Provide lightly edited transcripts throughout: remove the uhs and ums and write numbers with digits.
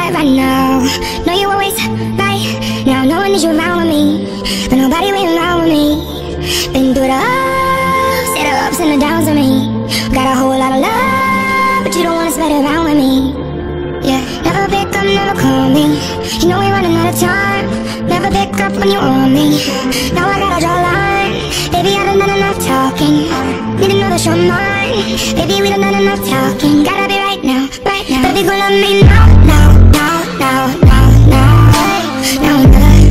life right now. Know you always right. Now no one needs you around with me, but nobody waiting around with me. Been through the ups, yeah, the ups and the downs with me. Got a whole lot of love, but you don't wanna spread it around with me. Yeah, never pick up, never call me. You know we running out of time. Never pick up when you on me. Now I gotta draw a line. Baby, I done done enough talking. Need to know that you're mine. Baby, we done done enough talking. Gotta be right now, right now. Baby, go love me now, now, now, now, now, now. Now I'm good.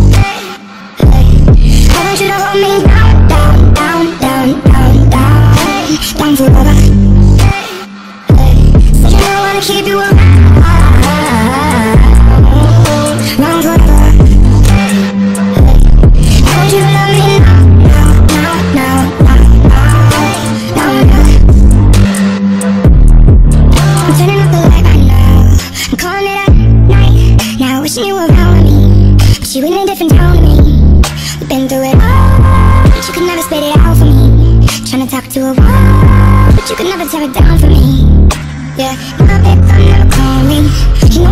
I want you to hold me down, down, down, down, down, down. Down forever. Said you don't wanna keep you around. Round forever. I want you to love me now, now, now, now, now, now I'm good. I'm turning up the light right now. I'm calling it at night. Now wishing you were around with me, but you in a different town to me. We've been through it all, but you could never spit it out for me. Tryna talk to a wall, but you could never tear it down for me. Yeah, never pick up, never call me. You